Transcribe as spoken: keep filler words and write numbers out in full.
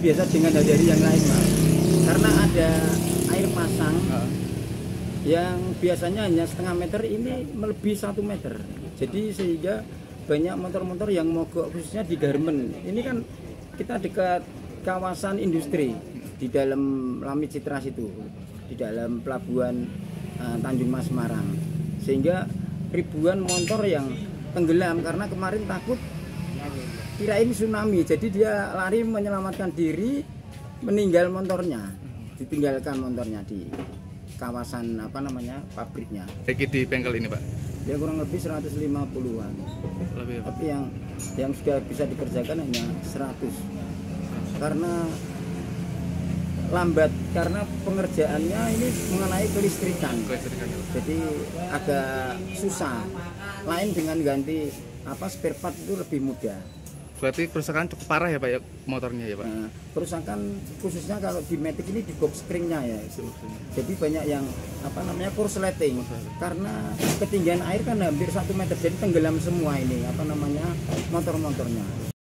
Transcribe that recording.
biasa dengan dari yang lain, Mas. Karena ada air pasang Uh. yang biasanya hanya setengah meter, ini melebihi satu meter. Jadi sehingga banyak motor-motor yang mogok, khususnya di Garmen. Ini kan kita dekat kawasan industri di dalam Lamit Citra itu, di dalam pelabuhan uh, Tanjung Mas Semarang. Sehingga ribuan motor yang tenggelam karena kemarin takut kirain tsunami, jadi dia lari menyelamatkan diri, meninggal motornya, ditinggalkan motornya di kawasan apa namanya pabriknya. Baik di bengkel ini Pak? Dia kurang lebih seratus lima puluhan, Lebih, Pak. tapi yang yang sudah bisa dikerjakan hanya seratus karena lambat, karena pengerjaannya ini mengenai kelistrikan, Kelistrikan. jadi agak susah. Lain dengan ganti apa spare part itu lebih mudah. Berarti kerusakan cukup parah ya Pak ya motornya ya Pak? Nah, kerusakan khususnya kalau di Matic ini di box springnya ya. Jadi banyak yang apa namanya korsleting karena ketinggian air kan hampir satu meter, jadi tenggelam semua ini apa namanya motor-motornya.